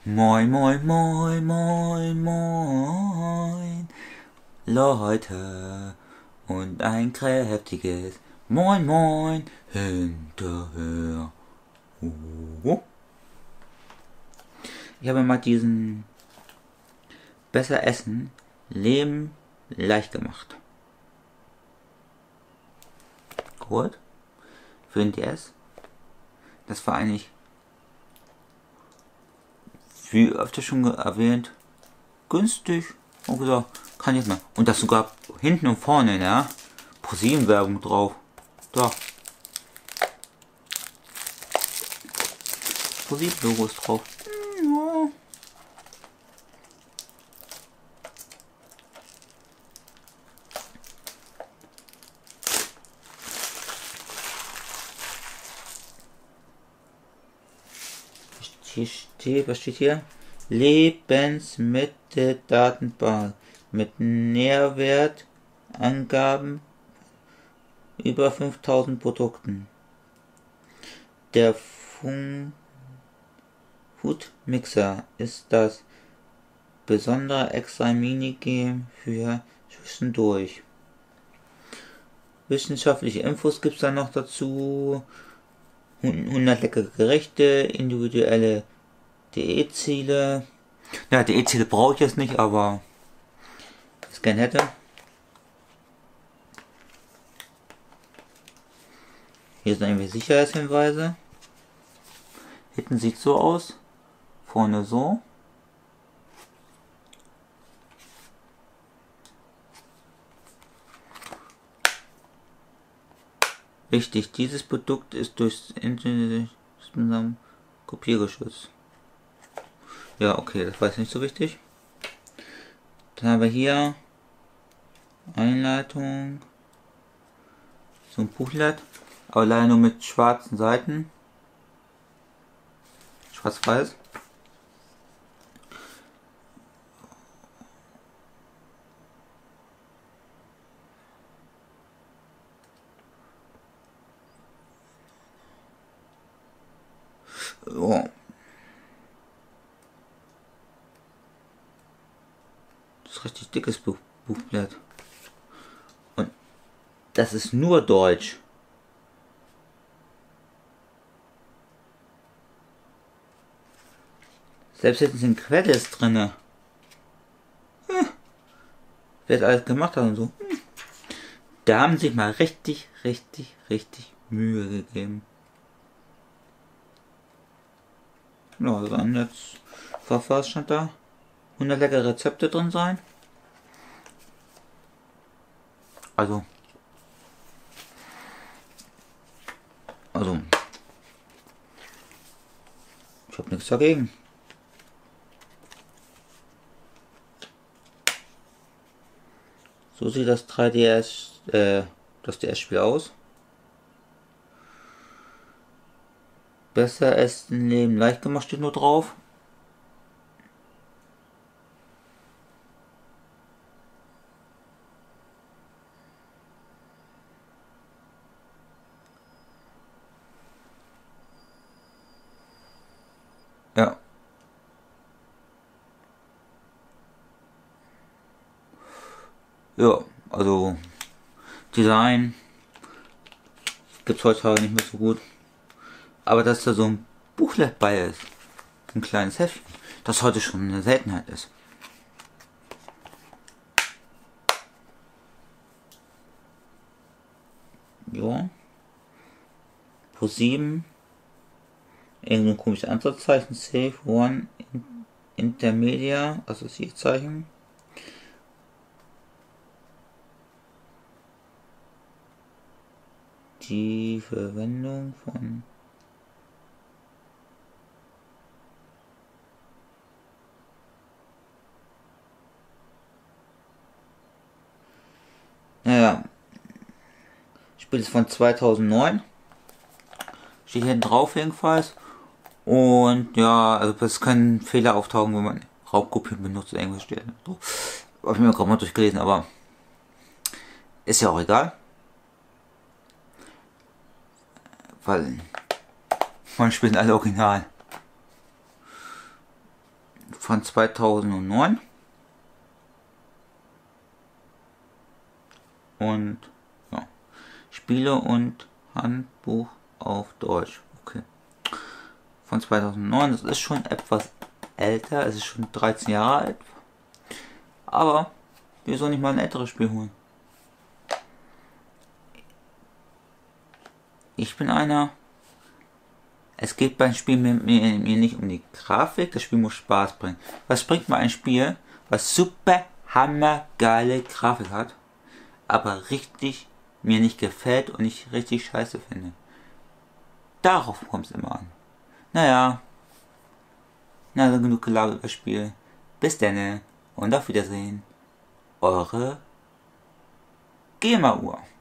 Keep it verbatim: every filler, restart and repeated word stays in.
Moin, moin, moin, moin, moin, Leute, und ein kräftiges Moin, moin hinterher. Oh. Ich habe mal diesen Besser Essen, Leben leicht gemacht. Geholt für den D S. Das war eigentlich, wie öfter schon erwähnt, günstig. Und gesagt, kann ich mal. Und das sogar hinten und vorne, ja. ProSieben-Werbung drauf. Da. ProSieben-Logo ist drauf. Ja. Hier steht, was steht hier? Lebensmitteldatenbank mit Nährwertangaben über fünftausend Produkten. Der Fun Food Mixer ist das besondere extra Minigame für zwischendurch. Wissenschaftliche Infos gibt es da noch dazu. hundert leckere Gerichte, individuelle Diätziele. Ja, Diätziele brauche ich jetzt nicht, aber es gern hätte. Hier sind irgendwie Sicherheitshinweise. Hinten sieht so aus, vorne so. Wichtig, dieses Produkt ist durch Internet kopiergeschützt. Ja, okay, das war jetzt nicht so wichtig. Dann haben wir hier Einleitung. So ein Buchblatt, aber leider nur mit schwarzen Seiten. Schwarz-weiß. Oh. Das ist richtig dickes Buch, Buchblatt. Und das ist nur Deutsch. Selbst jetzt sind Credits drin. Hm. Wer das alles gemacht hat und so. Hm. Da haben sich mal richtig, richtig, richtig Mühe gegeben. Ja, dann jetzt, was stand da? hundert leckere Rezepte drin sein. Also, also, ich habe nichts dagegen. So sieht das drei D S, äh, das D S-Spiel aus. Besser Essen, Leben leicht gemacht steht nur drauf. Ja. Ja, also Design gibt's heutzutage nicht mehr so gut. Aber dass da so ein Buchlet bei ist, ein kleines Heftchen, das heute schon eine Seltenheit ist. Ja. ProSieben. Irgendein komisches Ansatzzeichen. Safe One Intermedia. Assoziierzeichen. Die Verwendung von Naja, Spiel ist von zweitausendneun. Steht hier drauf jedenfalls. Und ja, also es können Fehler auftauchen, wenn man Raubkopien benutzt oder irgendwas steht. So. Habe ich mir gerade mal durchgelesen, aber ist ja auch egal. Weil man spielt alle original. von zweitausendneun. Und ja, Spiele und Handbuch auf Deutsch. Okay. Von zweitausendneun, das ist schon etwas älter, es ist schon dreizehn Jahre alt. Aber wieso nicht mal ein älteres Spiel holen? Ich bin einer. Es geht beim Spiel mir, mir, mir nicht um die Grafik, das Spiel muss Spaß bringen. Was bringt mir ein Spiel, was super hammergeile Grafik hat, aber richtig mir nicht gefällt und ich richtig scheiße finde? Darauf kommt es immer an. Naja, na also genug gelabert über das Spiel. Bis denne und auf Wiedersehen. Eure Gamer-Uhr.